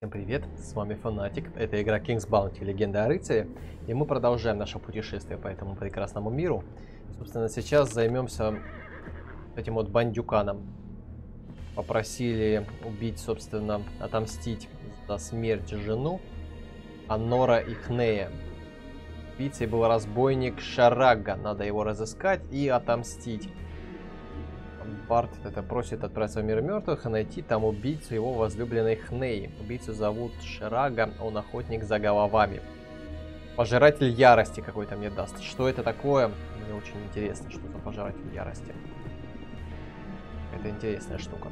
Всем привет, с вами Фанатик, это игра King's Bounty, Легенда о рыцаре, и мы продолжаем наше путешествие по этому прекрасному миру. Собственно, сейчас займемся этим вот бандюканом. Попросили убить, собственно, отомстить за смерть жену Аннора и Хнея. Убийцей был разбойник Шарага, надо его разыскать и отомстить. Барт это просит отправиться в мир мертвых и найти там убийцу его возлюбленной Хнеи. Убийцу зовут Шарага, он охотник за головами. Пожиратель ярости какой-то мне даст. Что это такое? Мне очень интересно, что за пожиратель ярости. Это интересная штука.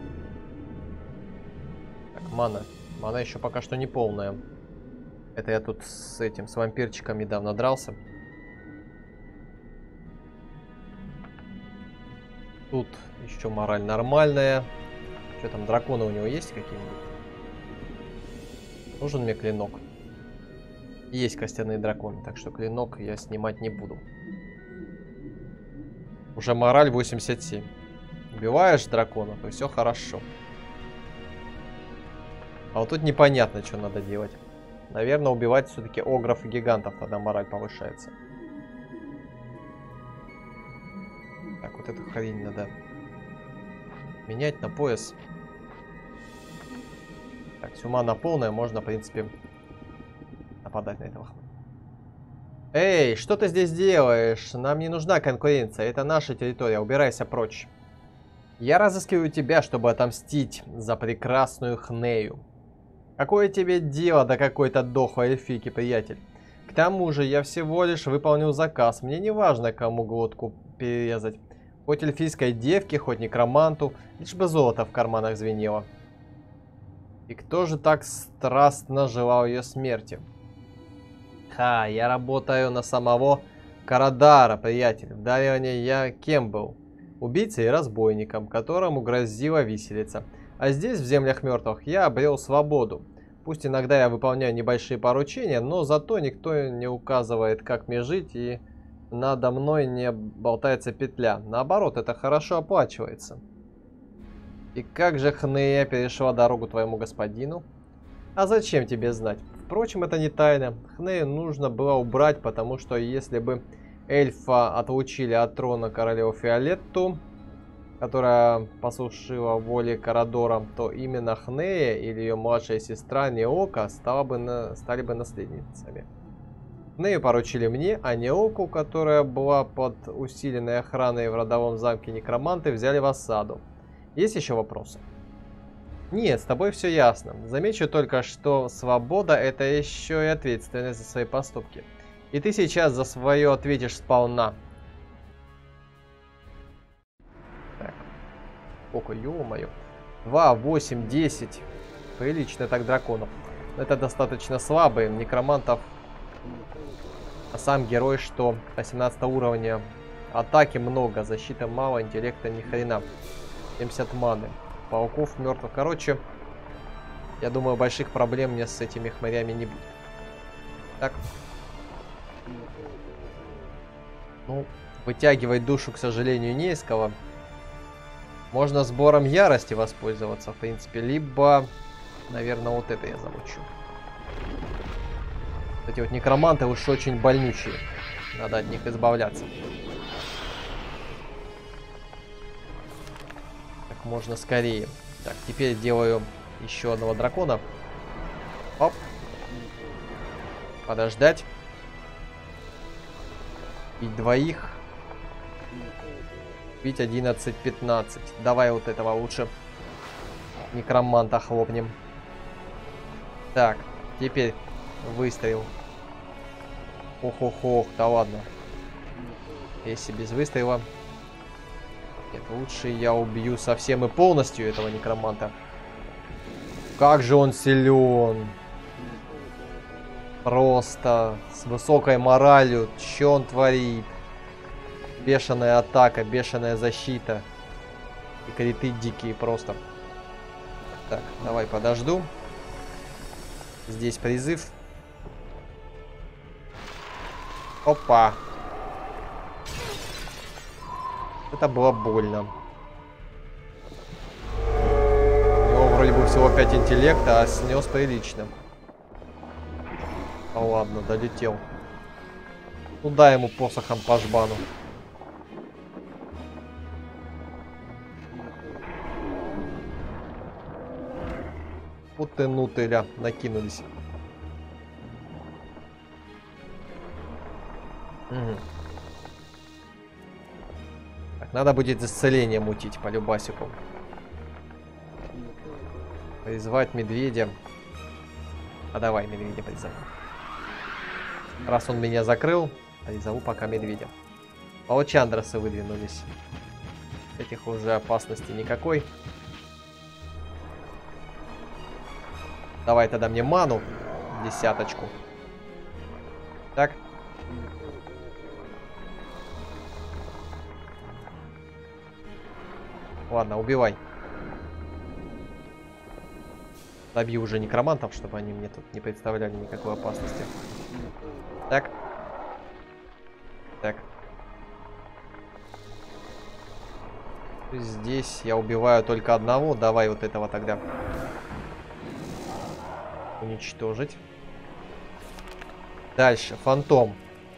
Так, мана. Мана еще пока что не полная. Это я тут с этим, с вампирчиком недавно дрался. Тут еще мораль нормальная. Что там, драконы у него есть какие-нибудь? Нужен мне клинок. Есть костяные драконы, так что клинок я снимать не буду. Уже мораль 87. Убиваешь дракона, то все хорошо. А вот тут непонятно, что надо делать. Наверное, убивать все-таки огров и гигантов, тогда мораль повышается. Так, вот эту хрень надо менять на пояс. Так, все, мана полная, можно, в принципе, нападать на этого. Эй, что ты здесь делаешь? Нам не нужна конкуренция, это наша территория, убирайся прочь. Я разыскиваю тебя, чтобы отомстить за прекрасную Хнею. Какое тебе дело до какой-то дохлой эльфийки, приятель? К тому же, я всего лишь выполнил заказ, мне не важно, кому глотку перерезать. Хоть эльфийской девке, хоть некроманту, лишь бы золото в карманах звенело. И кто же так страстно желал ее смерти? Ха, я работаю на самого Карадара, приятель. В Дарионе я кем был? Убийцей и разбойником, которому грозила виселица. А здесь, в землях мертвых, я обрел свободу. Пусть иногда я выполняю небольшие поручения, но зато никто не указывает, как мне жить, и надо мной не болтается петля. Наоборот, это хорошо оплачивается. И как же Хнея перешла дорогу твоему господину? А зачем тебе знать? Впрочем, это не тайна. Хнею нужно было убрать, потому что если бы эльфа отлучили от трона королеву Фиолетту, которая послушала воле Карадора, то именно Хнея или ее младшая сестра Неока стали бы наследницами. Хнею поручили мне, а Неоку, которая была под усиленной охраной в родовом замке некроманты, взяли в осаду. Есть еще вопросы? Нет, с тобой все ясно. Замечу только, что свобода — это еще и ответственность за свои поступки. И ты сейчас за свое ответишь сполна. Так. Сколько, ё-моё. 2, 8, 10. Прилично так драконов. Это достаточно слабые. Некромантов. А сам герой, что 18 уровня. Атаки много, защиты мало, интеллекта ни хрена. 70 маны. Пауков мертвых. Короче, я думаю, больших проблем мне с этими хмырями не будет. Так. Ну, вытягивать душу, к сожалению, не из кого. Можно сбором ярости воспользоваться, в принципе. Либо, наверное, вот это я замучу. Эти вот некроманты уж очень больнючие. Надо от них избавляться. Как можно скорее. Так, теперь делаю еще одного дракона. Оп. Подождать. Бить двоих. Бить 11-15. Давай вот этого лучше некроманта хлопнем. Так, теперь выстрел. Ох-ох-ох, да ладно. Если без выстрела. Нет, лучше я убью совсем и полностью этого некроманта. Как же он силен. Просто с высокой моралью. Что он творит? Бешеная атака, бешеная защита. И криты дикие просто. Так, давай подожду. Здесь призыв. Опа. Это было больно. У него вроде бы всего 5 интеллекта, а снес прилично. А ладно, долетел. Туда ему посохом по жбану. Вот ты нутыля, накинулись. Угу. Так, надо будет исцеление мутить по любасику. Призвать медведя. А давай медведя призову. Раз он меня закрыл, призову пока медведя. Паучандрасы выдвинулись. Этих уже опасности никакой. Давай тогда мне ману. 10. Так. Ладно, убивай. Добью уже некромантов, чтобы они мне тут не представляли никакой опасности. Так. Так. Здесь я убиваю только одного. Давай вот этого тогда уничтожить. Дальше фантом.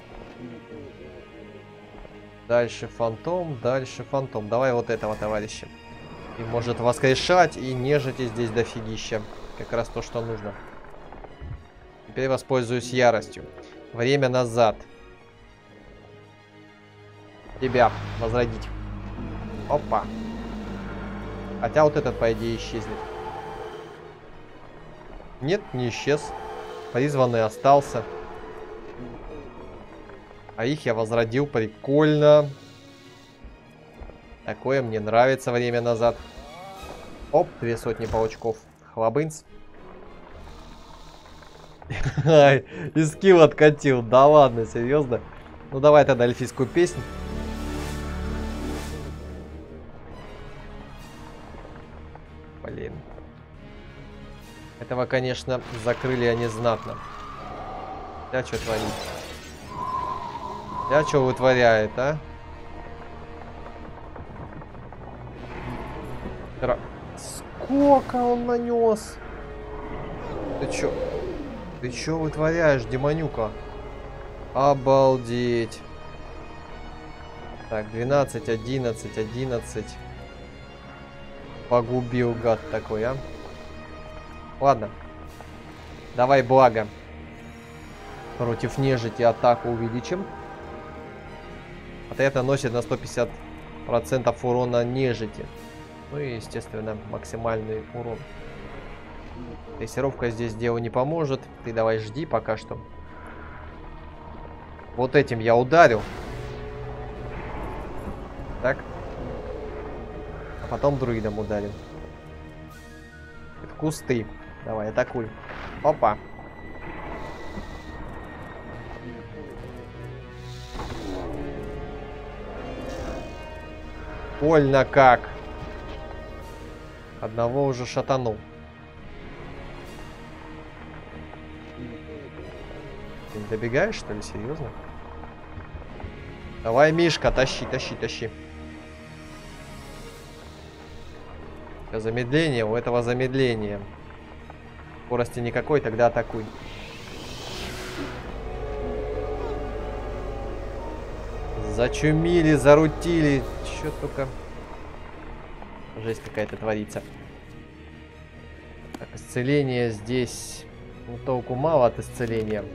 Дальше фантом. Дальше фантом. Давай вот этого товарища. И может воскрешать, и нежити здесь дофигища. Как раз то, что нужно. Теперь воспользуюсь яростью. Время назад. Тебя возродить. Опа. Хотя вот этот, по идее, исчезнет. Нет, не исчез. Призванный остался. А их я возродил. Прикольно. Такое мне нравится время назад. Оп, 200 паучков. Хлобынц. И скилл откатил. Да ладно, серьезно? Ну давай тогда эльфийскую песню. Блин. Этого, конечно, закрыли они знатно. Я что творит? Я что вытворяет, а? Сколько он нанес? Ты чё? Ты чё вытворяешь, демонюка? Обалдеть. Так, 12, 11, 11. Погубил гад такой, а? Ладно. Давай благо. Против нежити атаку увеличим. Это носит на 150% урона нежити. Ну и, естественно, максимальный урон. Тестировка здесь делу не поможет. Ты давай жди пока что. Вот этим я ударил. Так. А потом друидом ударил. В кусты. Давай, атакуй. Опа. Больно как. Одного уже шатанул. Ты не добегаешь, что ли? Серьезно? Давай, Мишка, тащи, тащи, тащи. Замедление, у этого замедление. Скорости никакой, тогда атакуй. Зачумили, зарутили. Чё только... Жесть какая-то творится. Так, исцеление здесь... Ну, толку мало от исцеления.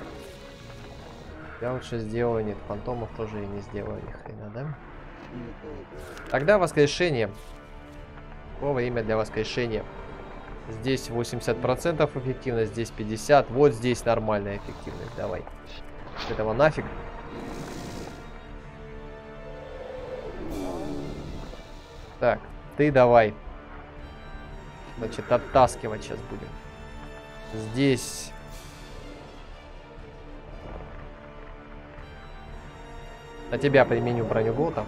Я лучше сделаю... Нет, фантомов тоже я не сделаю ни хрена, да? Тогда воскрешение. Какое время для воскрешения? Здесь 80% эффективность, здесь 50%. Вот здесь нормальная эффективность. Давай. Этого нафиг. Так, ты давай. Значит, оттаскивать сейчас будем. Здесь... На тебя применю броню болта.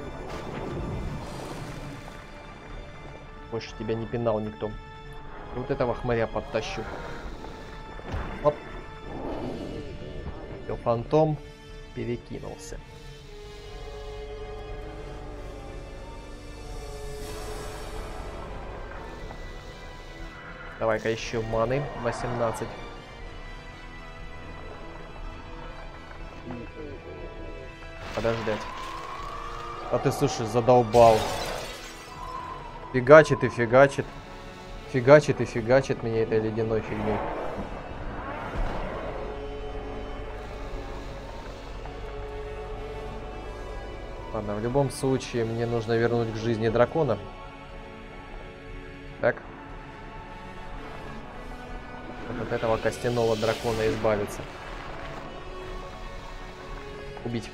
Больше тебя не пинал никто. И вот этого хмыря подтащу. Оп. И фантом перекинулся. Давай-ка еще маны. 18. Подождать. А ты, слушай, задолбал. Фигачит и фигачит. Фигачит и фигачит меня этой ледяной фигней. Ладно, в любом случае мне нужно вернуть к жизни дракона. Так. Вот от этого костяного дракона избавиться. Убить.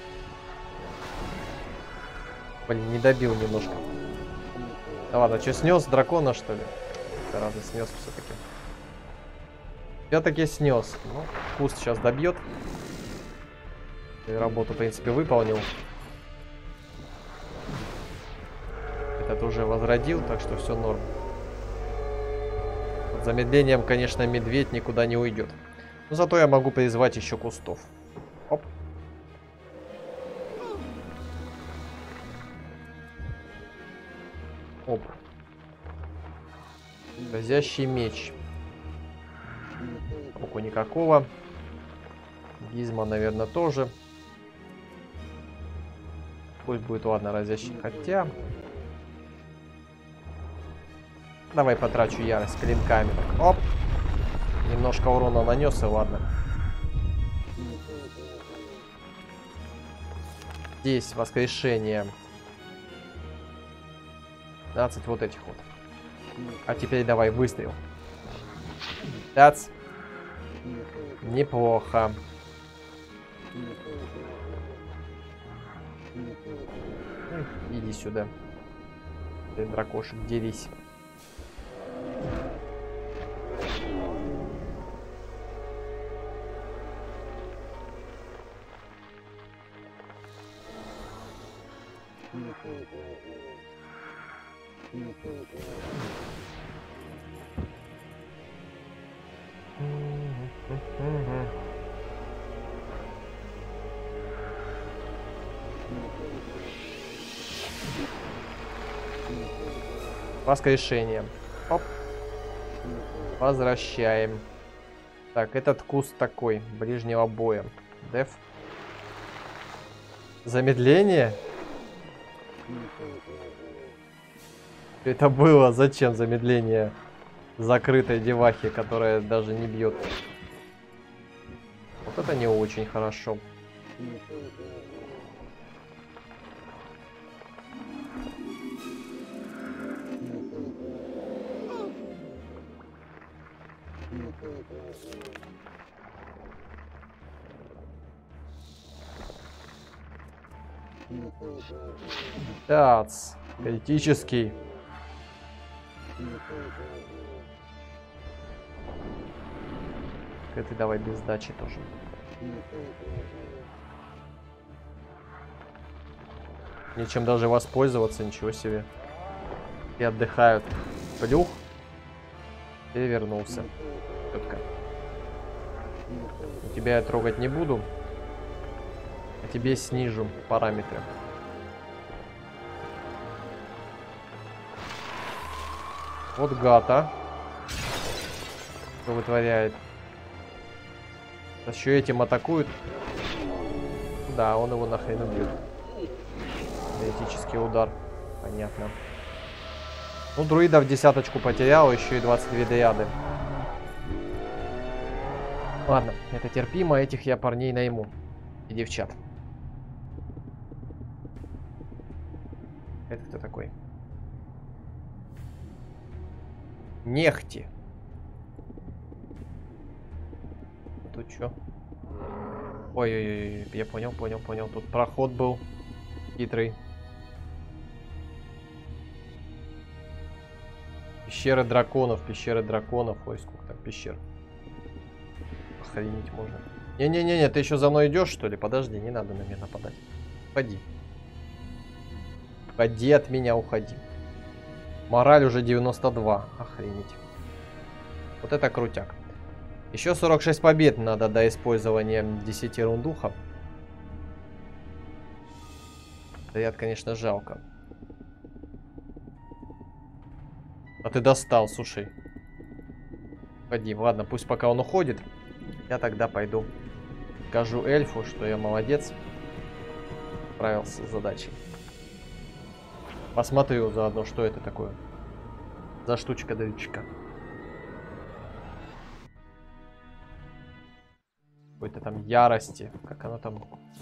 Блин, не добил немножко. Да ладно, что, снес дракона, что ли? Да ладно, снес все-таки. Все-таки снес. Ну, куст сейчас добьет. И работу, в принципе, выполнил. Этот уже возродил, так что все норм. Под замедлением, конечно, медведь никуда не уйдет. Но зато я могу призвать еще кустов. Оп. Оп. Разящий меч. Толку никакого. Гизма, наверное, тоже. Пусть будет, ладно, разящий. Хотя... Давай потрачу ярость клинками. Оп. Немножко урона нанес, и ладно. Здесь воскрешение. 15 вот этих вот. А теперь давай выстрел. 5. Неплохо. Иди сюда. Ты, дракошек, дерись. Воскрешение. Оп. Возвращаем. Так, этот куст такой, ближнего боя. Деф. Замедление? Это было? Зачем замедление закрытой девахи, которая даже не бьет? Вот это не очень хорошо. Тац. Критический. Это давай без сдачи тоже. Нечем даже воспользоваться, ничего себе. И отдыхают. Плюх. И вернулся. Четко. Тебя я трогать не буду. А тебе снижу параметры. Вот гад, а. Что вытворяет. Еще этим атакуют. Да, он его нахрен убьет. Критический удар. Понятно. Ну, друидов десяточку потерял, еще и 22 дриады. Ладно, это терпимо, этих я парней найму. И девчат. Это кто такой? Нехти. Тут что? Ой-ой-ой, я понял. Тут проход был хитрый. Пещеры драконов. Ой, сколько там пещер. Охренеть можно. Не-не-не, ты еще за мной идешь, что ли? Подожди, не надо на меня нападать. Уходи. Уходи от меня, уходи. Мораль уже 92. Охренеть. Вот это крутяк. Еще 46 побед надо до использования 10 рундухов. Заряд, конечно, жалко. А ты достал, слушай. Ходи, ладно, пусть пока он уходит. Я тогда пойду. Скажу эльфу, что я молодец. Справился с задачей. Посмотрю заодно, что это такое. За штучка-дрючка. Какой-то там ярости. Как оно там...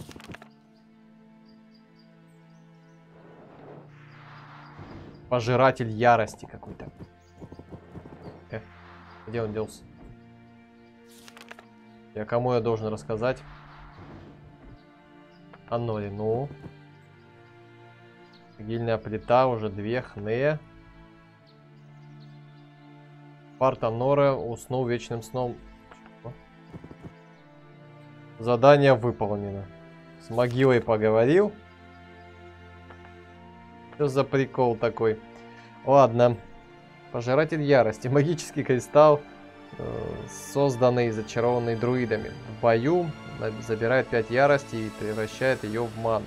Пожиратель ярости какой-то. Где он делся? Я кому я должен рассказать? Анори, ну. Гильная плита, уже 2 хне. Парт Анора уснул вечным сном. Задание выполнено. С могилой поговорил. Что за прикол такой? Ладно. Пожиратель ярости. Магический кристалл, созданный и зачарованный друидами. В бою забирает 5 ярости и превращает ее в ману.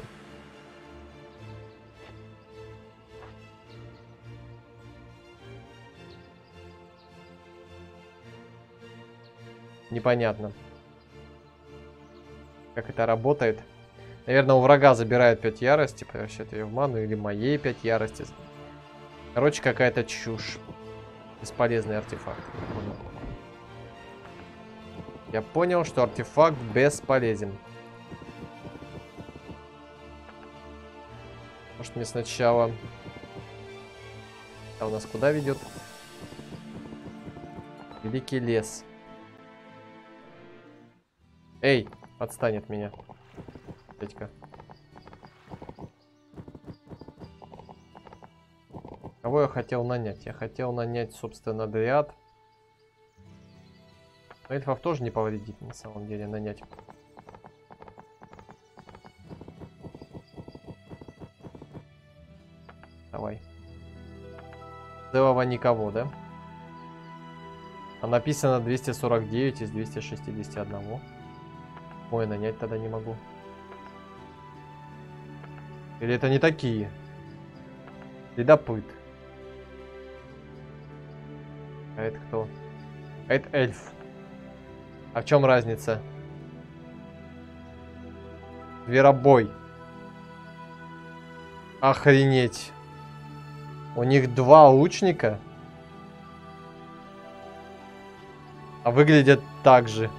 Непонятно, как это работает. Наверное, у врага забирает 5 ярости, превращает ее в ману, или моей 5 ярости. Короче, какая-то чушь. Бесполезный артефакт. Я понял, что артефакт бесполезен. Может, мне сначала... А у нас куда ведет? Великий лес. Эй, отстань от меня. Дядька. Кого я хотел нанять? Я хотел нанять, собственно, дриад. Но эльфов тоже не повредит, на самом деле, нанять. Давай. Целого никого, да? А написано 249 из 261. Ой, нанять тогда не могу. Или это не такие? Следопыт. А это кто? А это эльф. А в чем разница? Зверобой. Охренеть. У них 2 лучника. А выглядят так же.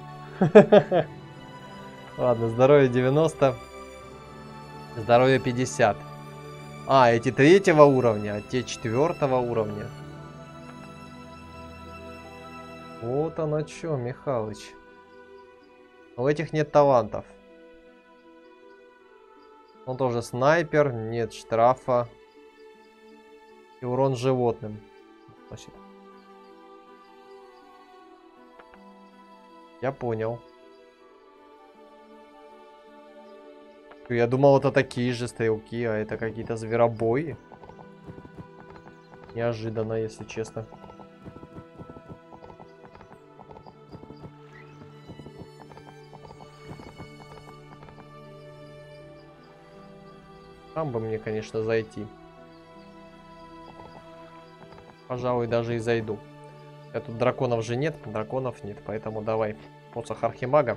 Ладно, здоровье 90. Здоровье 50. А, эти 3-го уровня, а те 4-го уровня. Вот оно чё, Михалыч. У этих нет талантов. Он тоже снайпер, нет штрафа. И урон животным. Значит. Я понял. Я думал, это такие же стрелки, а это какие-то зверобои. Неожиданно, если честно. Там бы мне, конечно, зайти. Пожалуй, даже и зайду. Тут драконов же нет, драконов нет, поэтому давай посох архимага.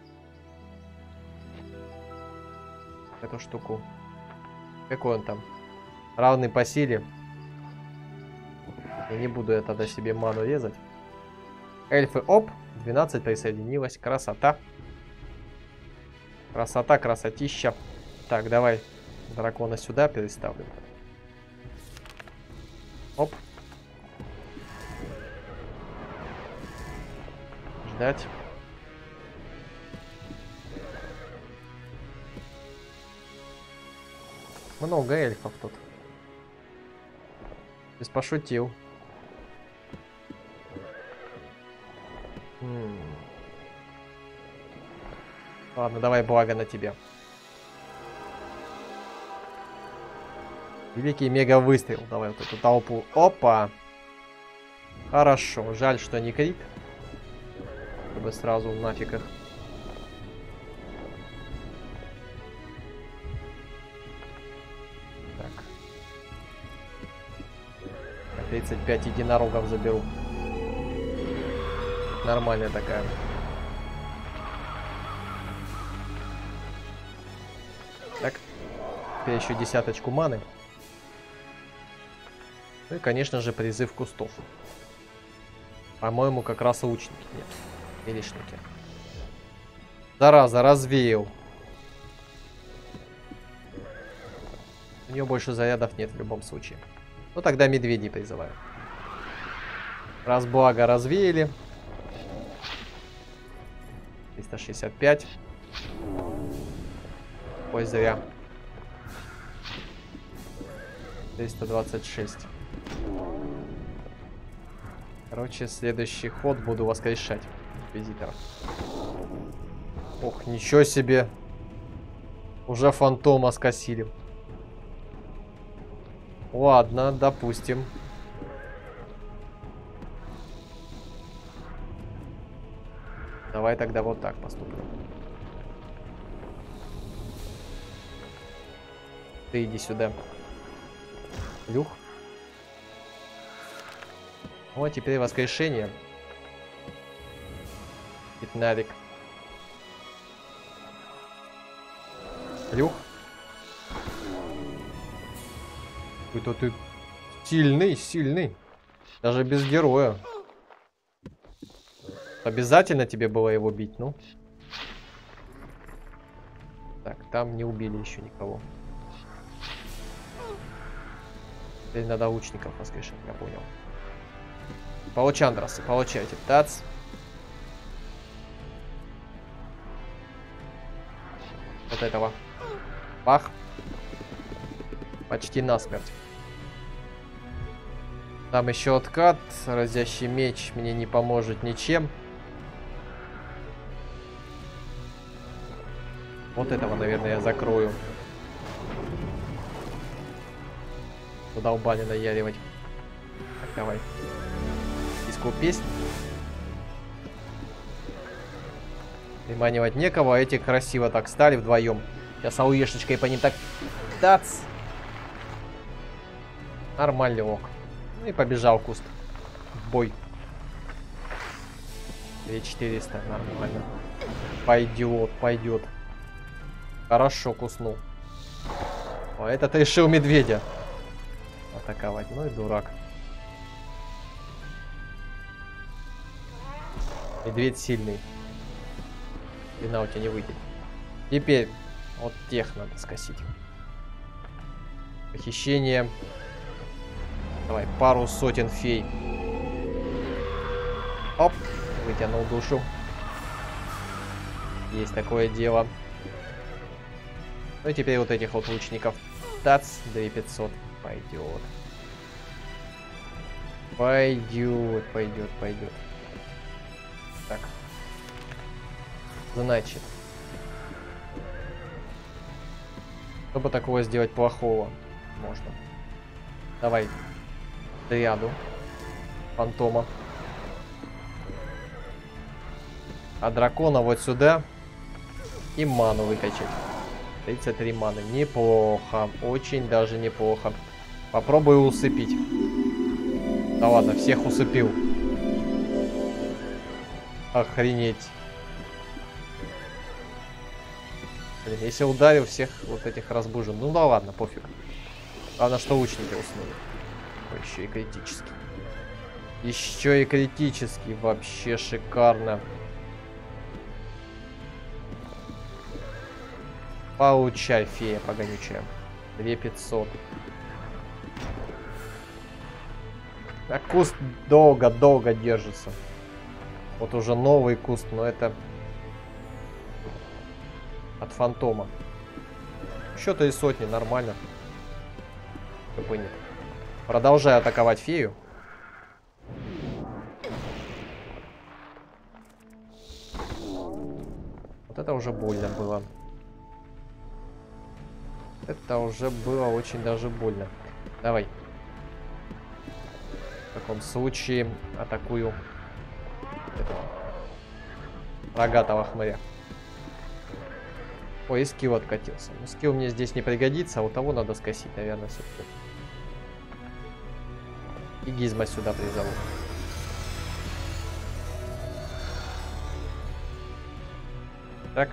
Эту штуку. Какой он там? Равный по силе. Я не буду я тогда себе ману резать. Эльфы, оп, 12 присоединилось. Красота. Красота, красотища. Так, давай дракона сюда переставлю. Оп. Ждать. Много эльфов тут. Здесь пошутил. Ладно, давай благо на тебе. Великий мега выстрел. Давай вот эту толпу. Опа. Хорошо. Жаль, что не крит. Чтобы сразу нафиг их. 35 единорогов заберу. нормальная такая. Так. Теперь еще 10 маны. Ну и, конечно же, призыв кустов. По-моему, как раз лучники. Нет. Милишники. Зараза, развеял. У нее больше зарядов нет в любом случае. Ну тогда медведей призываю. Раз благо развеяли. 365. Ой, зря. 326. Короче, следующий ход буду воскрешать инквизиторов. Ох, ничего себе. Уже фантома скосили. Ладно, допустим. Давай тогда вот так поступим. Ты иди сюда. Люх. Вот теперь воскрешение. Пятнарик. Люх. Какой-то ты сильный, сильный. Даже без героя. Обязательно тебе было его бить, ну? Так, там не убили еще никого. Теперь надо лучников воскрешать, я понял. Палачандрасы, получайте. Тац. Вот этого. Бах. Почти насмерть. Там еще откат. Разящий меч мне не поможет ничем. Вот этого, наверное, я закрою. Задолбали наяривать. Так, давай. Искал песнь. Приманивать некого, а эти красиво так стали вдвоем. Сейчас ауешечкой по ним так... Тац! Нормальный ок. Ну и побежал куст. В бой. 2400, нормально. Пойдет, пойдет. Хорошо куснул. А этот решил медведя атаковать. Ну и дурак. Медведь сильный. Вина у тебя не выйдет. Теперь вот тех надо скосить. Похищение. Давай, пару сотен фей. Оп, вытянул душу. Есть такое дело. Ну и теперь вот этих вот лучников. Тац, 2500. Пойдет. Пойдет, пойдет, пойдет. Так. Значит. Чтобы такого сделать плохого можно. Давай. Триаду. Фантома. А дракона вот сюда. И ману выкачать. 33 маны. Неплохо. Очень даже неплохо. Попробую усыпить. Да ладно, всех усыпил. Охренеть. Блин, если ударил, всех вот этих разбужен. Ну да ладно, пофиг. Главное, что лучники уснули. Еще и критический. Еще и критический. Вообще шикарно. Получай, фея погонючая. 2500. А куст долго-долго держится. Вот уже новый куст, но это от фантома. Еще 3 сотни, нормально. Как нет. Продолжаю атаковать фею. Вот это уже больно было. Это уже было очень даже больно. Давай. В таком случае атакую этого рогатого хмыря. Ой, и скилл откатился. Ну, скилл мне здесь не пригодится, а у того надо скосить, наверное, все-таки. И гизма сюда призову. Так.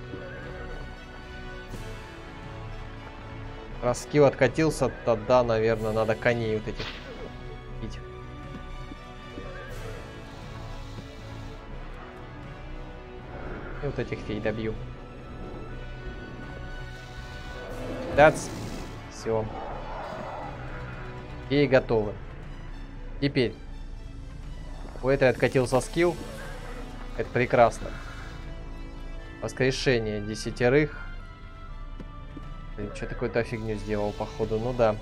Раз скилл откатился, тогда, наверное, надо коней вот этих бить. И вот этих фей добью. Дац. Все. Феи готовы. Теперь. У этой откатился скилл. Это прекрасно. Воскрешение 10. Что такое-то фигню сделал, походу. Ну да.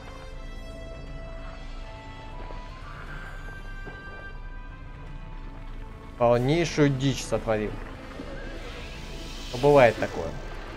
Полнейшую дичь сотворил. Но бывает такое.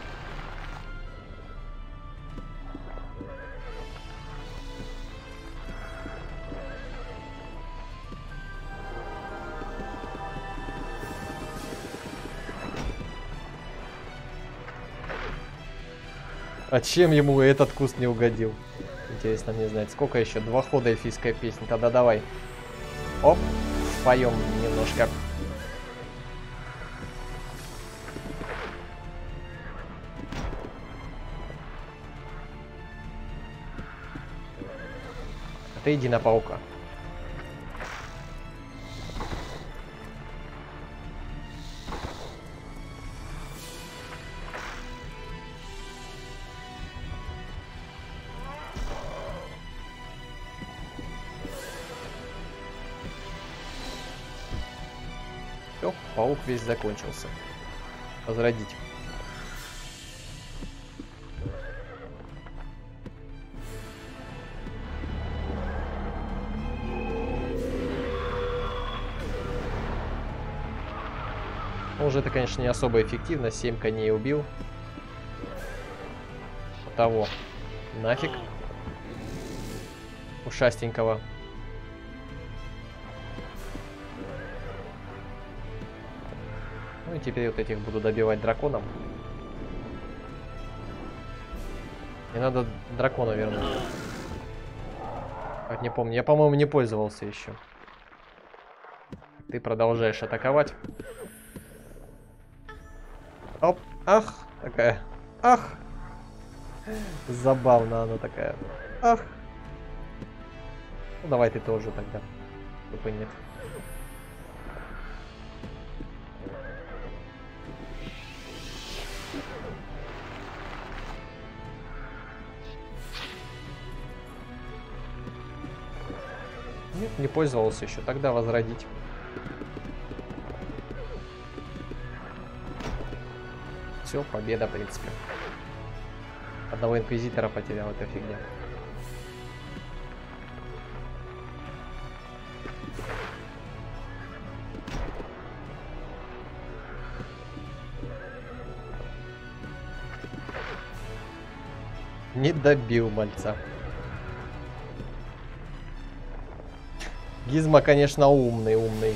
А чем ему этот куст не угодил? Интересно мне знать. Сколько еще? 2 хода эльфийская песня. Тогда давай. Оп. Споем немножко. А ты иди на паука. Все, паук весь закончился. Возродить. Уже это, конечно, не особо эффективно. 7 коней убил. Того. Нафиг. Ушастенького. Ну и теперь вот этих буду добивать драконом. Мне надо дракона вернуть. Как не помню. Я, по-моему, не пользовался еще. Ты продолжаешь атаковать. Оп. Ах. Такая. Ах. Забавно она такая. Ах. Ну давай ты тоже тогда. Тупо нет. Нет, не пользовался еще. Тогда возродить. Все, победа, в принципе. Одного инквизитора потерял, это фигня. Не добил мальца. Гизма, конечно, умный.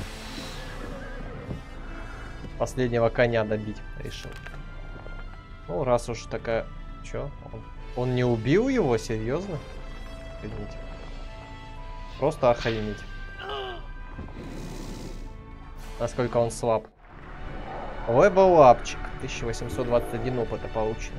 Последнего коня добить решил. Ну, раз уж такая... Чё? Он не убил его? Серьезно? Охренеть. Просто охренеть. Насколько он слаб. Левел-апчик. 1821 опыта получено.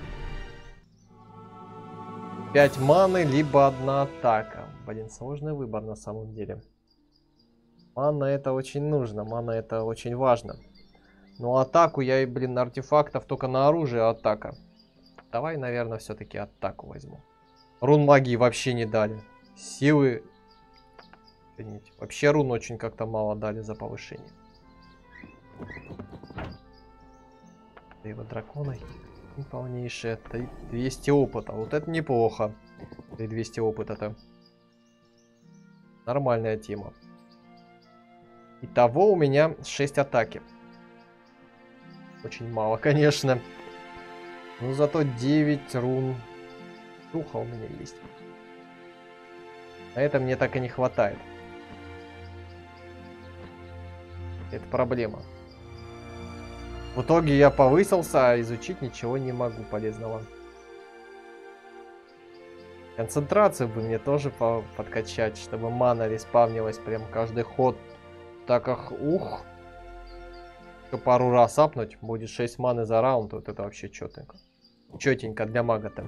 5 маны, либо 1 атака. Блин, сложный выбор на самом деле. Мана это очень нужно, мана это очень важно. Но атаку я, блин, артефактов только на оружие атака. Давай, наверное, все-таки атаку возьму. Рун магии вообще не дали. Силы... Вообще рун очень как-то мало дали за повышение. Его дракона полнейшее. 200 опыта. Вот это неплохо. 200 опыта-то. Нормальная тема. Итого у меня 6 атаки. Очень мало, конечно. Но зато 9 рун духа у меня есть. А это мне так и не хватает. Это проблема. В итоге я повысился, а изучить ничего не могу полезного. Концентрацию бы мне тоже подкачать, чтобы мана респавнилась прям каждый ход. Так как, ух. Пару раз апнуть, будет 6 маны за раунд, вот это вообще четенько. Четенько для мага-то.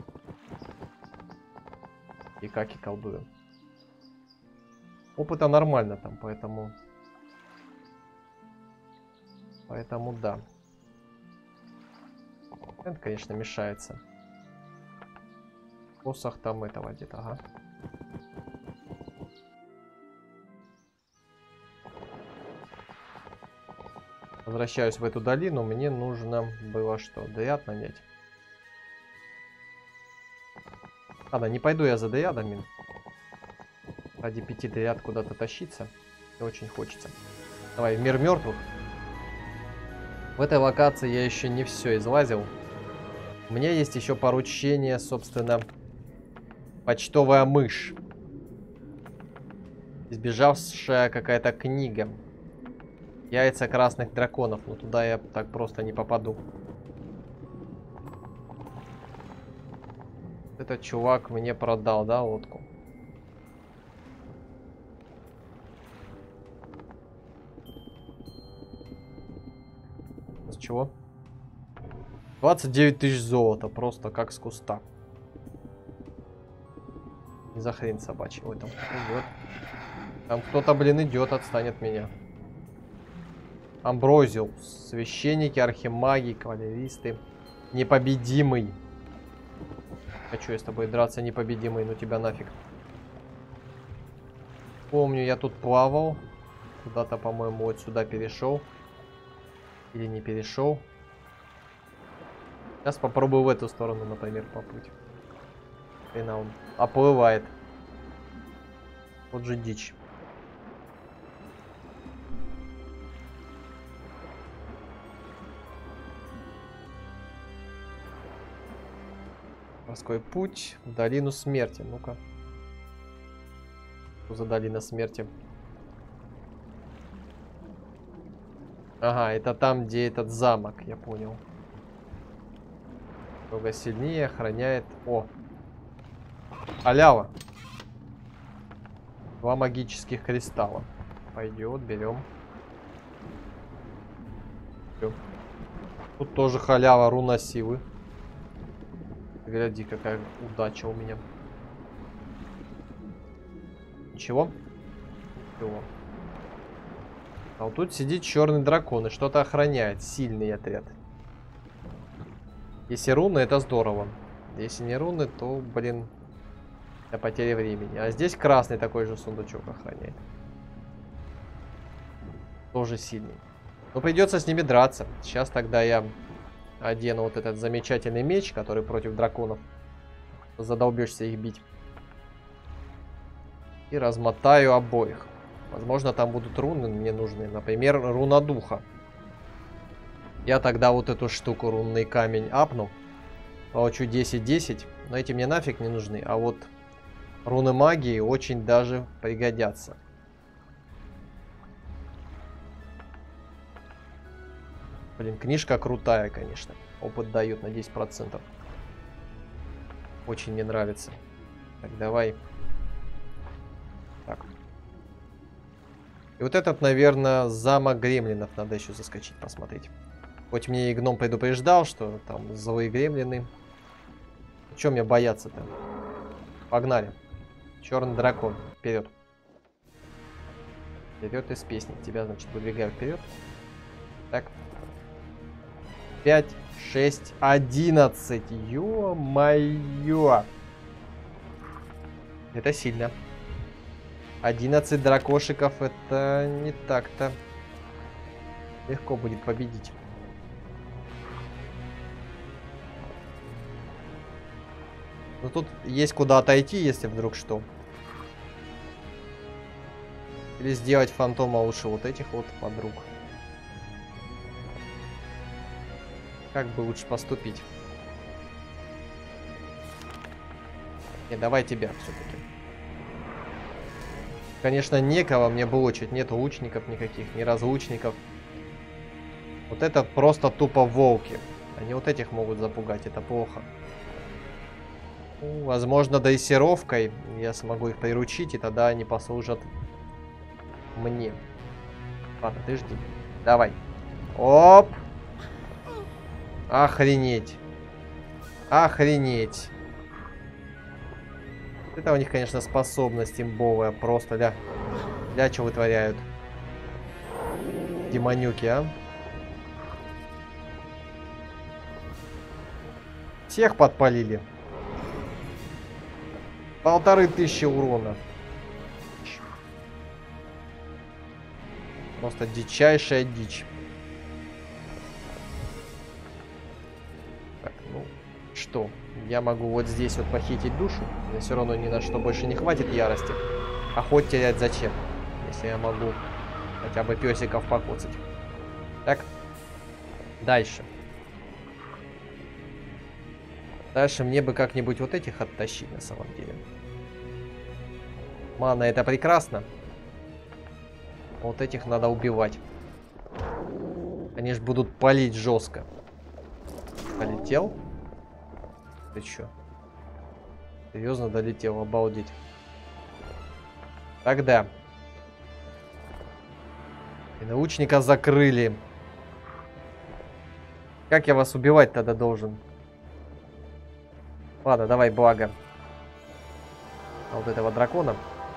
И как и колдую. Опыта нормально там, поэтому... Поэтому да. Это, конечно, мешается. Посох там этого где-то, ага. Возвращаюсь в эту долину, мне нужно было что? Дриад нанять. Ладно, не пойду я за дриадами. Ради 5 дриад куда-то тащиться. Не очень хочется. Давай, в мир мертвых. В этой локации я еще не все излазил. У меня есть еще поручение, собственно, почтовая мышь. Избежавшая какая-то книга. Яйца красных драконов. Но туда я так просто не попаду. Этот чувак мне продал, да, лодку? С чего? 29 тысяч золота. Просто как с куста. Не за хрень собачий. Ой, там кто-то идет. Там кто-то, блин, идет, отстанет от меня. Амброзиус. Священники, архимаги, кавалеристы. Непобедимый. Хочу я с тобой драться, непобедимый, ну тебя нафиг. Помню, я тут плавал. Куда-то, по-моему, вот сюда перешел. Или не перешел. Сейчас попробую в эту сторону, например, поплыть. Хрена он оплывает. Вот же дичь. Морской путь в долину смерти. Ну-ка. Что за долина смерти? Ага, это там, где этот замок, я понял. Много сильнее охраняет. О! Халява. 2 магических кристалла. Пойдет, берем. Тут тоже халява, руна силы. Гляди, какая удача у меня. Ничего? Ничего. А вот тут сидит черный дракон и что-то охраняет. Сильный отряд. Если руны, это здорово. Если не руны, то, блин, это потеря времени. А здесь красный такой же сундучок охраняет. Тоже сильный. Но придется с ними драться. Сейчас тогда я одену вот этот замечательный меч, который против драконов. Задолбешься их бить. И размотаю обоих. Возможно, там будут руны мне нужны. Например, руна духа. Я тогда вот эту штуку, рунный камень, апну. Получу 10-10. Но эти мне нафиг не нужны. А вот руны магии очень даже пригодятся. Блин, книжка крутая, конечно. Опыт дает на 10%. Очень мне нравится. Так, давай. Так. И вот этот, наверное, замок гремлинов. Надо еще заскочить, посмотреть. Хоть мне и гном предупреждал, что там злые гремлины. Чем мне бояться-то? Погнали. Черный дракон. Вперед. Вперед из песни. Тебя, значит, выдвигаю вперед. Так. 5, 6, 11. Ё-моё. Это сильно. 11 дракошиков. Это не так-то легко будет победить. Но тут есть куда отойти, если вдруг что. Или сделать фантома лучше вот этих вот подруг. Как бы лучше поступить? Не, давай тебя все-таки. Конечно, некого мне блочить. Нет лучников никаких, ни разлучников. Вот это просто тупо волки. Они вот этих могут запугать, это плохо. Ну, возможно, дрессировкой я смогу их приручить, и тогда они послужат мне. Ладно, ты жди. Давай. Оп. Охренеть. Охренеть. Это у них, конечно, способность имбовая. Просто, ля что вытворяют. Демонюки, а. Всех подпалили. 1500 урона. Просто дичайшая дичь. Так, ну, что? Я могу вот здесь вот похитить душу. Мне все равно ни на что больше не хватит ярости. А хоть терять зачем? Если я могу хотя бы песиков покоцать. Так. Дальше. Дальше мне бы как-нибудь вот этих оттащить на самом деле. Мана, это прекрасно. Вот этих надо убивать. Они ж будут палить жестко. Полетел? Ты чё? Серьезно долетел, обалдеть. Тогда. И научника закрыли. Как я вас убивать тогда должен? Ладно, давай благо. А вот этого дракона.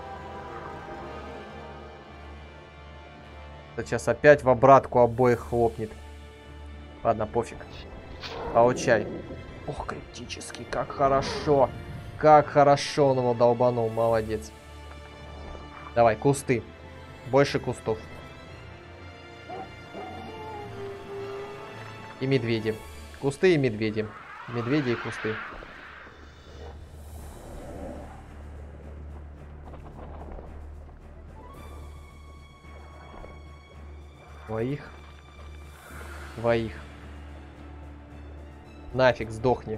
Сейчас опять в обратку обоих хлопнет. Ладно, пофиг. Получай. Ох, критический, как хорошо. Как хорошо он его долбанул, молодец. Давай, кусты. Больше кустов. И медведи. Кусты и медведи. Медведи и кусты. Двоих. Двоих. Нафиг, сдохни.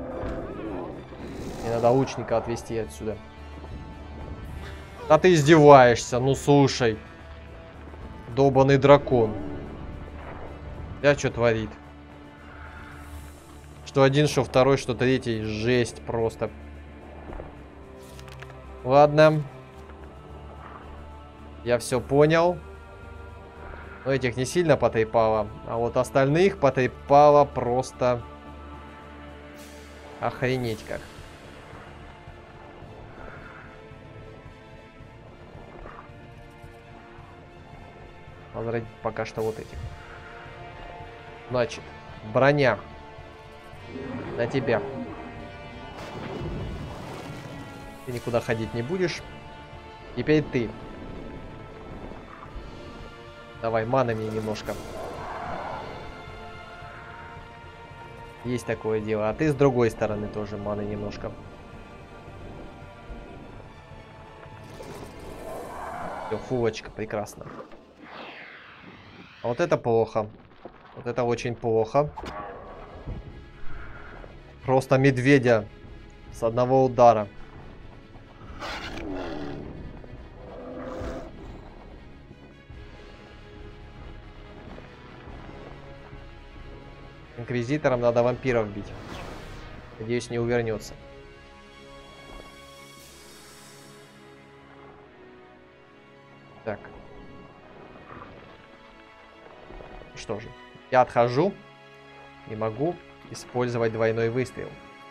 Мне надо лучника отвезти отсюда. А ты издеваешься, ну слушай. Долбаный дракон. Я что творит? Что один, что второй, что третий. Жесть просто. Ладно. Я все понял. Но этих не сильно потрепало. А вот остальных потрепало просто... Охренеть как. Возродить пока что вот этих. Значит, броня. На тебя. Ты никуда ходить не будешь. Теперь ты. Давай, маны мне немножко. Есть такое дело. А ты с другой стороны тоже маны немножко. Все, фулочка, прекрасно. А вот это плохо. Вот это очень плохо. Просто медведя с одного удара. Инквизиторам надо вампиров бить. Надеюсь, не увернется. Так. Что же. Я отхожу. Не могу использовать двойной выстрел.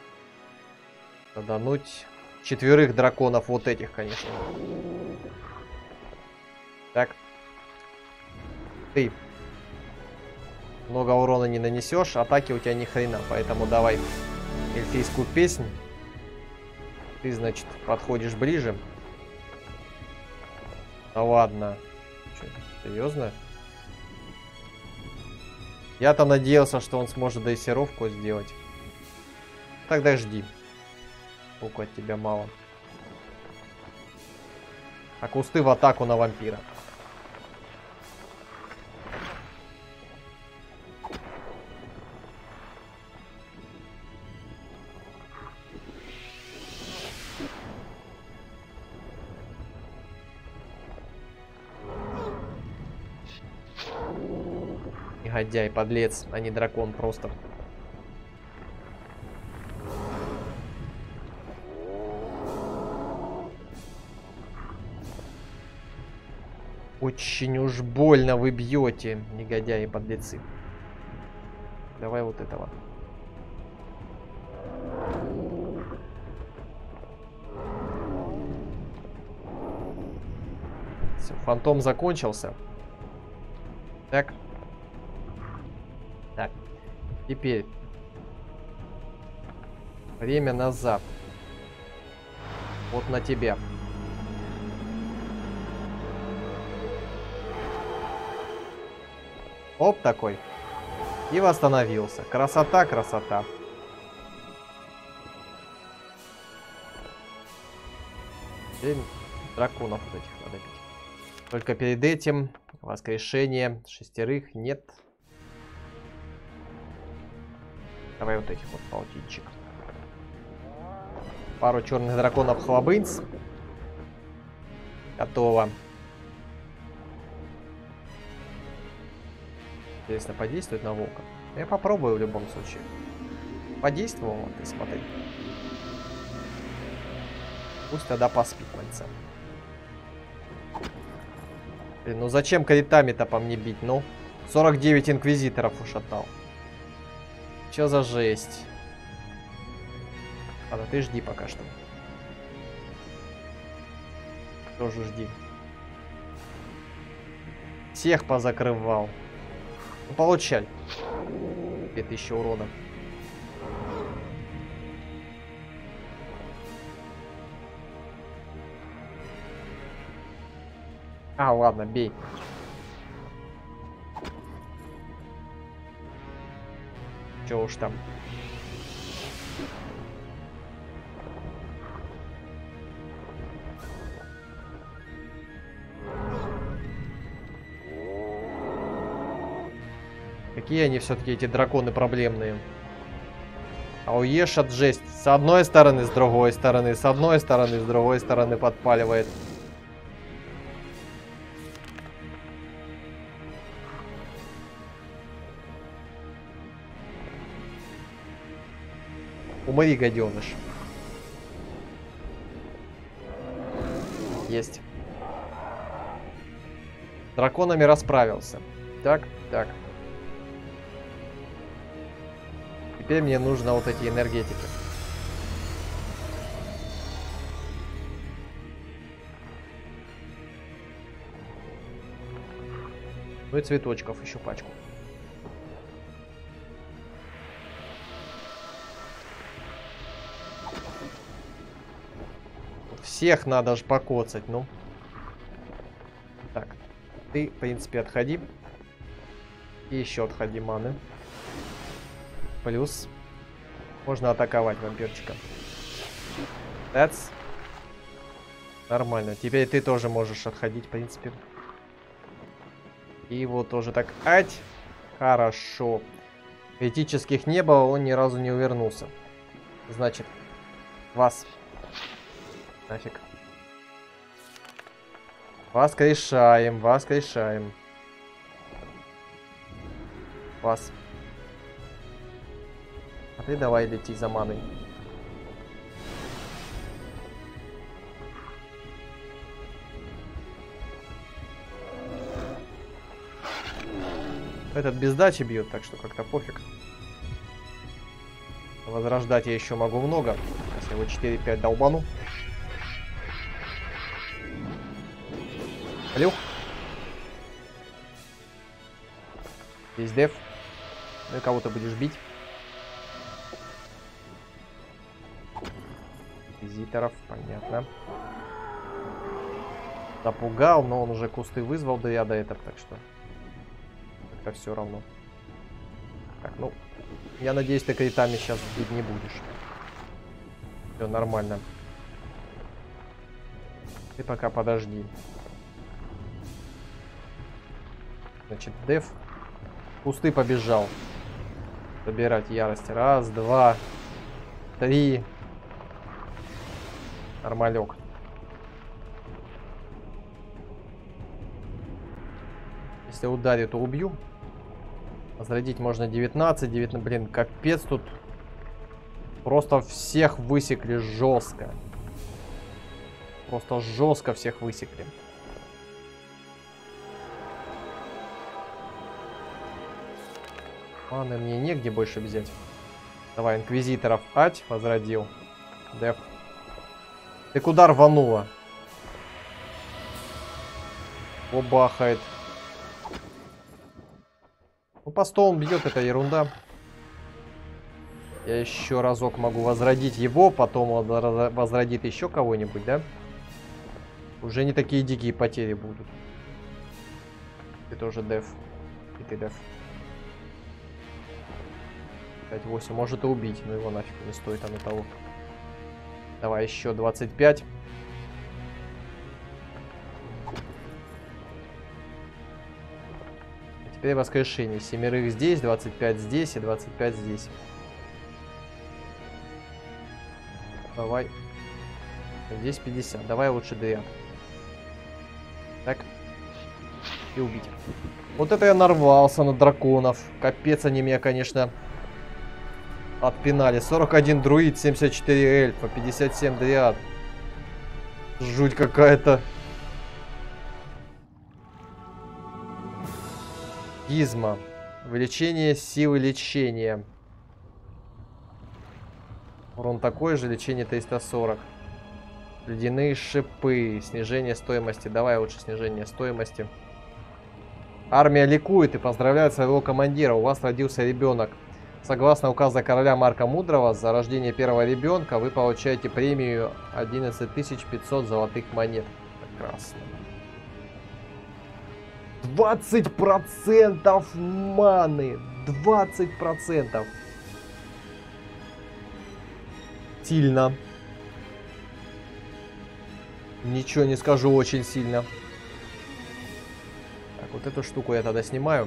Задануть 4 драконов вот этих, конечно. Так. Ты. Много урона не нанесешь, атаки у тебя ни хрена, поэтому давай эльфийскую песнь. Ты, значит, подходишь ближе. Да ладно. Че, серьезно? Я-то надеялся, что он сможет дрессировку сделать. Тогда жди. Толку от тебя мало. А кусты в атаку на вампира. Негодяй, подлец, а не дракон просто. Очень уж больно вы бьете, негодяи подлецы. Давай вот этого. Все, фантом закончился. Так. Так. Теперь. Время назад. Вот на тебя. Оп, такой. И восстановился. Красота, красота. Теперь драконов вот этих надо бить. Только перед этим воскрешение 6 нет. Давай вот этих вот паутинчик. Пару черных драконов хлобынц. Готово. Интересно, подействует на волка? Я попробую в любом случае. Подействовало, ты смотри. Пусть тогда поспит мальца. Блин, ну зачем критами-то по мне бить? Ну, 49 инквизиторов ушатал. Чё за жесть? Ладно, ты жди пока что. Тоже жди. Всех позакрывал. Ну, получай. 2000 урона. А, ладно, бей. Чё уж там. Какие они все-таки эти драконы проблемные. А у Ешат жесть. С одной стороны, с другой стороны, с одной стороны, с другой стороны подпаливает. Умри, гаденыш. Есть. С драконами расправился. Так, так. Теперь мне нужно вот эти энергетики. Ну и цветочков еще пачку. Всех надо же покоцать, ну. Так, ты, в принципе, отходи. И еще отходи, маны. Плюс можно атаковать вампирчика. That's нормально. Теперь ты тоже можешь отходить, в принципе. И его тоже так. Ать! Хорошо. Критических не было, он ни разу не увернулся. Значит, вас. Нафиг. Воскрешаем, воскрешаем. Вас. А ты давай лети за маной. Этот без дачи бьет, так что как-то пофиг. Возрождать я еще могу много. Если его 4-5 долбану. Плюх. Здесь деф. Ну и кого ты будешь бить? Визиторов, понятно. Запугал, но он уже кусты вызвал до ряда этот, так что как-то все равно. Так, ну, я надеюсь, ты критами сейчас бить не будешь. Все нормально. Ты пока подожди. Значит, деф. Кусты побежал. Собирать ярость. Раз, два, три. Нормалек. Если ударит, то убью. Возродить можно 19. Блин, капец тут. Просто всех высекли жестко. Просто жестко всех высекли. Маны мне негде больше взять. Давай, инквизиторов ать возродил. Деф. Ты куда рванула? Бахает. Ну, по 100 он бьет, это ерунда. Я еще разок могу возродить его, потом он возродит еще кого-нибудь, да? Уже не такие дикие потери будут. Ты тоже деф. И ты деф. 5-8. Может и убить, но его нафиг не стоит оно того. Давай еще 25. А теперь воскрешение. 7 здесь, 25 здесь и 25 здесь. Давай. Здесь 50. Давай лучше дриад. Так. И убить. Вот это я нарвался на драконов. Капец, они меня, конечно, отпинали. 41 друид, 74 эльфа, 57 дриад. Жуть какая-то. Гизма. Увеличение силы лечения. Урон такой же, лечение 340. Ледяные шипы. Снижение стоимости. Давай лучше снижение стоимости. Армия ликует и поздравляет своего командира. У вас родился ребенок. Согласно указу короля Марка Мудрого, за рождение первого ребенка вы получаете премию 11 500 золотых монет. Прекрасно. 20% маны. 20%. Сильно. Ничего не скажу, очень сильно. Так, вот эту штуку я тогда снимаю.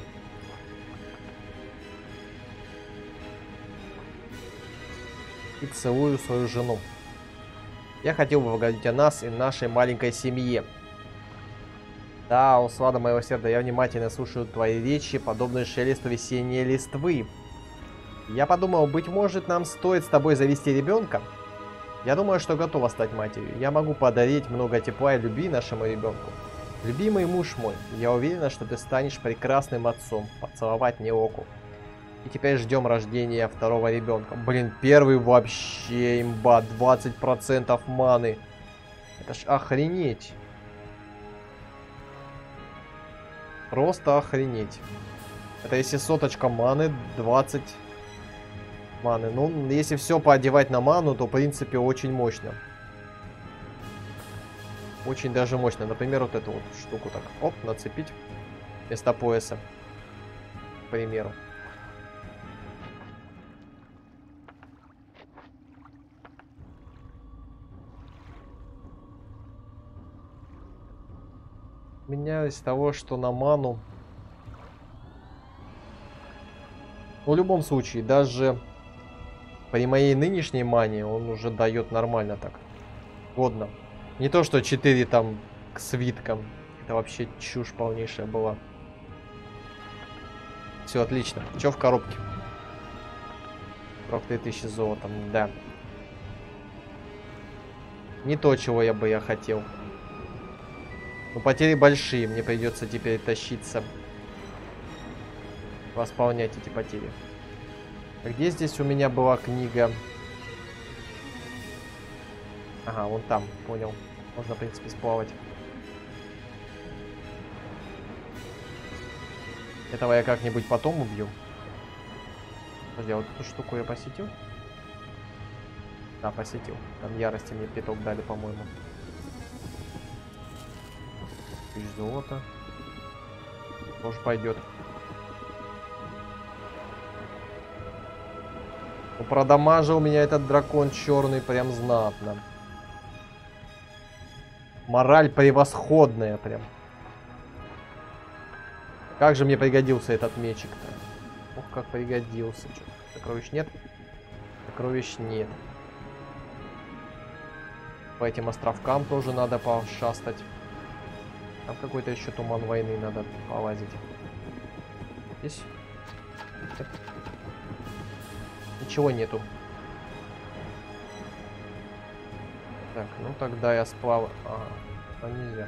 И целую свою жену. Я хотел бы поговорить о нас и нашей маленькой семье. Да, услада моего сердца, я внимательно слушаю твои речи, подобные шелесту весенней листвы. Я подумал, быть может, нам стоит с тобой завести ребенка? Я думаю, что готова стать матерью. Я могу подарить много тепла и любви нашему ребенку. Любимый муж мой, я уверена, что ты станешь прекрасным отцом. Поцеловать мне руку. И теперь ждем рождения второго ребенка. Блин, первый вообще имба. 20% маны. Это ж охренеть. Просто охренеть. Это если соточка маны, 20 маны. Ну, если все поодевать на ману, то в принципе очень мощно. Очень даже мощно. Например, вот эту вот штуку так, оп, нацепить вместо пояса. К примеру. Меня из того, что на ману. Ну, в любом случае, даже при моей нынешней мане он уже дает нормально так. Годно. Не то, что 4 там к свиткам. Это вообще чушь полнейшая была. Все отлично. Че в коробке? 3000 золотом, да. Не то, чего я хотел. Но потери большие. Мне придется теперь тащиться. Восполнять эти потери. А где здесь у меня была книга? Ага, вон там, понял. Можно, в принципе, сплавать. Этого я как-нибудь потом убью. Подожди, а вот эту штуку я посетил? Да, посетил. Там ярости мне пяток дали, по-моему. 1000 золота. Тоже пойдет. Ну, продамажил меня этот дракон черный прям знатно. Мораль превосходная прям. Как же мне пригодился этот мечик-то. Ох, как пригодился. Что, сокровищ нет? Сокровищ нет. По этим островкам тоже надо пошастать. Там какой-то еще туман войны надо полазить. Здесь? Нет. Ничего нету. Так, ну тогда я сплаваю. Ага, там нельзя.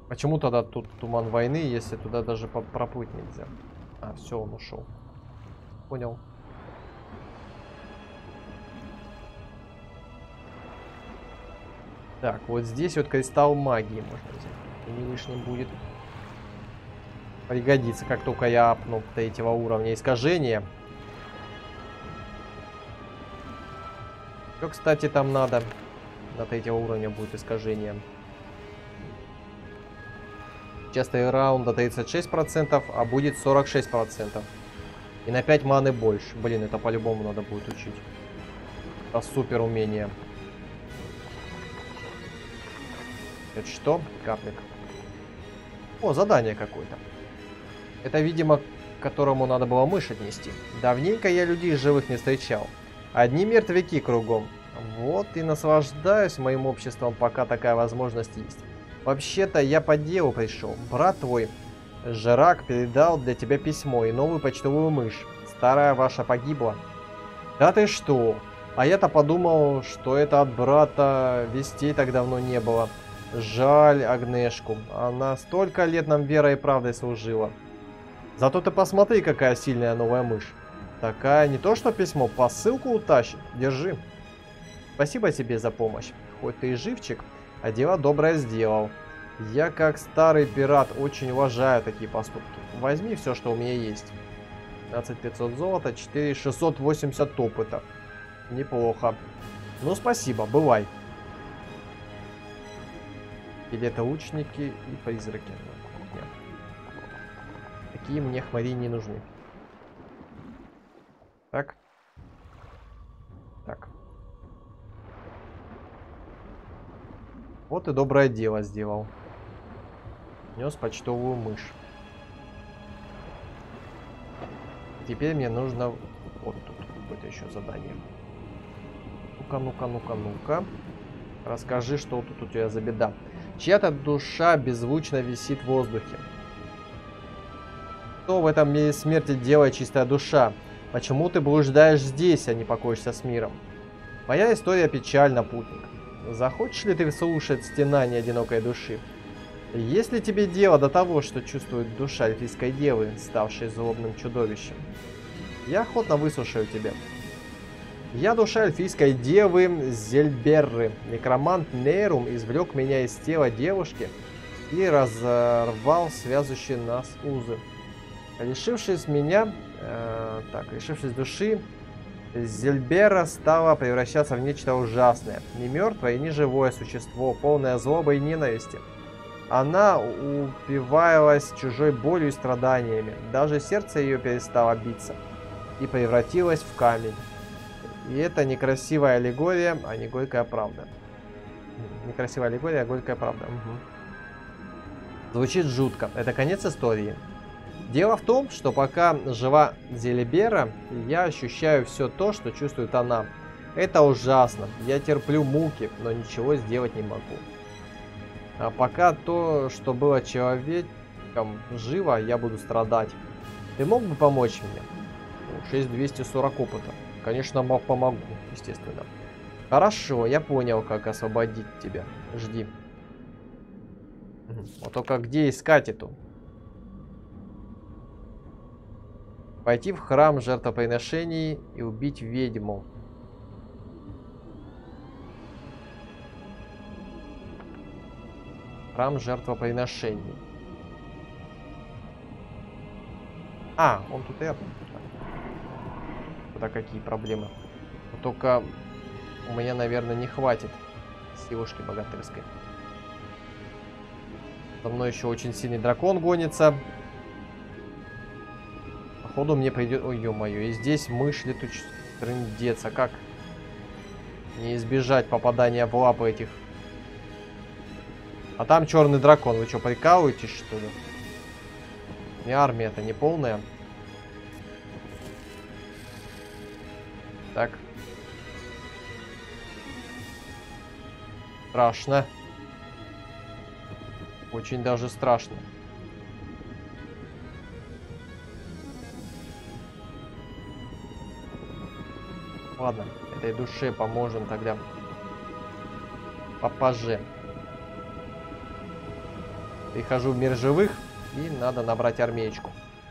Почему тогда тут туман войны, если туда даже проплыть нельзя? А, все, он ушел. Понял. Так, вот здесь вот кристалл магии можно взять. И не лишним будет. Пригодится, как только я апну до третьего уровня искажения. Что, кстати, там надо? До третьего уровня будет искажение. Частый раунда 36%, а будет 46%. И на 5 маны больше. Блин, это по-любому надо будет учить. Это супер умение. Это что? Каплик. О, задание какое-то. Это, видимо, которому надо было мышь отнести. Давненько я людей живых не встречал. Одни мертвяки кругом. Вот и наслаждаюсь моим обществом, пока такая возможность есть. Вообще-то я по делу пришел. Брат твой, Жерак, передал для тебя письмо и новую почтовую мышь. Старая ваша погибла. Да ты что? А я-то подумал, что это от брата, вестей так давно не было. Жаль Агнешку. Она столько лет нам верой и правдой служила. Зато ты посмотри, какая сильная новая мышь. Такая не то что письмо, посылку утащит. Держи. Спасибо тебе за помощь. Хоть ты и живчик, а дело доброе сделал. Я, как старый пират, очень уважаю такие поступки. Возьми все, что у меня есть. 15500 золота, 4680 опыта. Неплохо. Ну, спасибо, бывай. Или это лучники и призраки. Нет. Такие мне хмари не нужны. Так. Так. Вот и доброе дело сделал. Нес почтовую мышь. Теперь мне нужно... Вот тут какое-то еще задание. Ну-ка, ну-ка, ну-ка, ну-ка. Расскажи, что тут у тебя за беда. Чья-то душа беззвучно висит в воздухе. Что в этом мире смерти делает чистая душа? Почему ты блуждаешь здесь, а не покоишься с миром? Моя история печальна, путник. Захочешь ли ты слушать стенания одинокой души? Есть ли тебе дело до того, что чувствует душа эльфийской девы, ставшей злобным чудовищем? Я охотно выслушаю тебя. Я душа эльфийской девы Зельберры. Некромант Нейрум извлек меня из тела девушки и разорвал связывающие нас узы. Лишившись меня, лишившись души, Зельберра стала превращаться в нечто ужасное. Не мертвое и не живое существо, полное злобы и ненависти. Она упивалась чужой болью и страданиями. Даже сердце ее перестало биться и превратилось в камень. И это некрасивая аллегория, а не горькая правда. Некрасивая аллегория, а горькая правда. Угу. Звучит жутко. Это конец истории. Дело в том, что пока жива Зельберра, я ощущаю все то, что чувствует она. Это ужасно. Я терплю муки, но ничего сделать не могу. А пока то, что было человеком, живо, я буду страдать. Ты мог бы помочь мне? 6240 опыта. Конечно, помогу, естественно. Хорошо, я понял, как освободить тебя. Жди. Вот только где искать эту? Пойти в храм жертвоприношений и убить ведьму. Храм жертвоприношений. А, он тут и это какие проблемы. Но только у меня, наверное, не хватит силушки богатырской. За мной еще очень сильный дракон гонится. Походу мне придет... Ой, ё-моё, и здесь мышь летучий трындец. А как не избежать попадания в лапы этих? А там черный дракон. Вы что, прикалываетесь, что ли? Не армия-то не полная. Так. Страшно. Очень даже страшно. Ладно, этой душе поможем тогда попозже. Прихожу в мир живых. И надо набрать армеечку.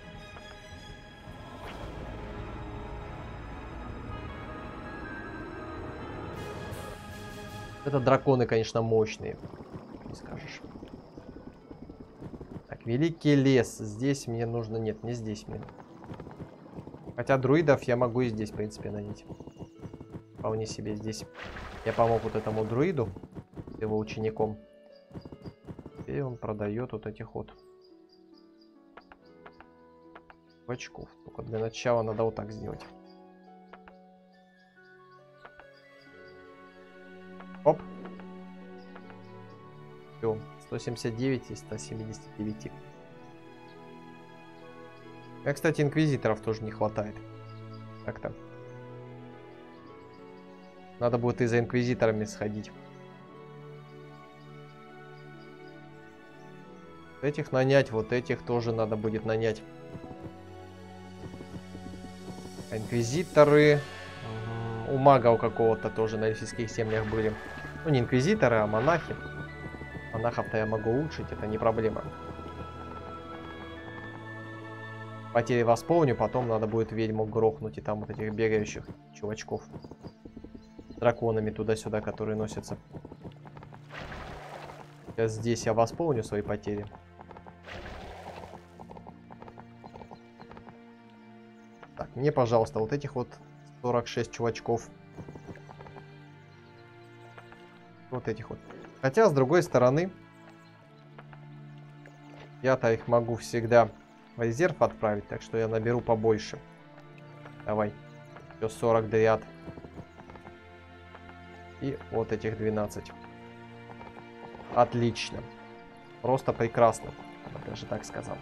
Это драконы, конечно, мощные. Не скажешь. Так, Великий лес. Здесь мне нужно... Нет, не здесь мне. Хотя друидов я могу и здесь, в принципе, нанять. Вполне себе здесь. Я помог вот этому друиду, его учеником. И он продает вот этих вот очков. Только для начала надо вот так сделать. Оп. Все. 179 из 179. А, кстати, инквизиторов тоже не хватает. Так-то. Надо будет и за инквизиторами сходить. Этих нанять, вот этих тоже надо будет нанять. А инквизиторы... У мага у какого-то тоже на эльфийских землях были. Ну, не инквизиторы, а монахи. Монахов-то я могу улучшить, это не проблема. Потери восполню, потом надо будет ведьму грохнуть и там вот этих бегающих чувачков. Драконами туда-сюда, которые носятся. Сейчас здесь я восполню свои потери. Так, мне, пожалуйста, вот этих вот 46 чувачков. Вот этих вот. Хотя, с другой стороны, я-то их могу всегда в резерв отправить, так что я наберу побольше. Давай. Еще 40 дриад. И вот этих 12. Отлично. Просто прекрасно. Я даже так сказал.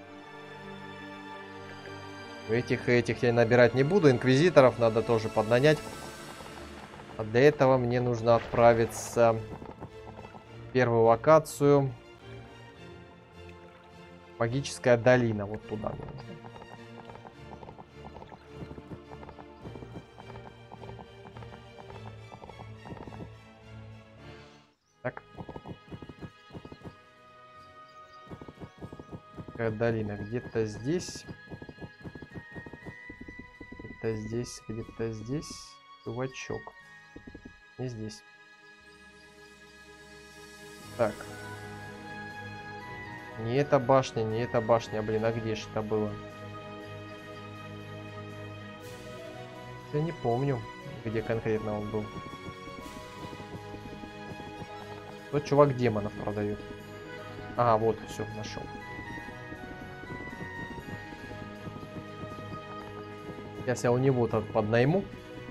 Этих и этих я набирать не буду. Инквизиторов надо тоже поднанять. А для этого мне нужно отправиться в первую локацию. Магическая долина. Вот туда мне нужно. Так. Магическая долина. Где-то здесь. Где-то здесь. Где-то здесь. Чувачок. Не здесь. Так. Не эта башня, не эта башня. Блин, а где же это было? Я не помню, где конкретно он был. Тот чувак демонов продает. Ага, вот, все, нашел. Сейчас я у него тут поднайму.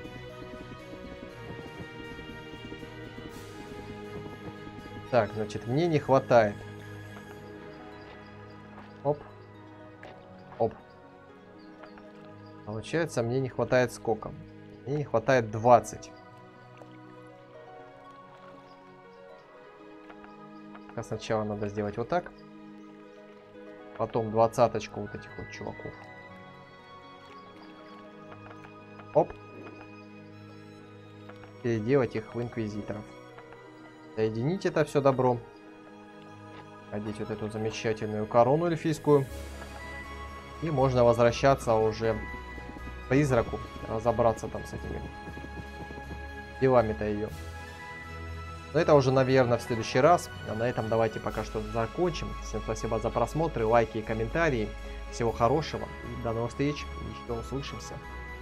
Так, значит, мне не хватает. Оп. Оп. Получается, мне не хватает сколько? Мне не хватает 20. Сначала надо сделать вот так. Потом 20-очку вот этих вот чуваков. Оп. Переделать их в инквизиторов. Соединить это все добро. Одеть вот эту замечательную корону эльфийскую. И можно возвращаться уже к призраку. Разобраться там с этими делами-то ее. Но это уже, наверное, в следующий раз. А на этом давайте пока что закончим. Всем спасибо за просмотры, лайки и комментарии. Всего хорошего. И до новых встреч. Еще услышимся.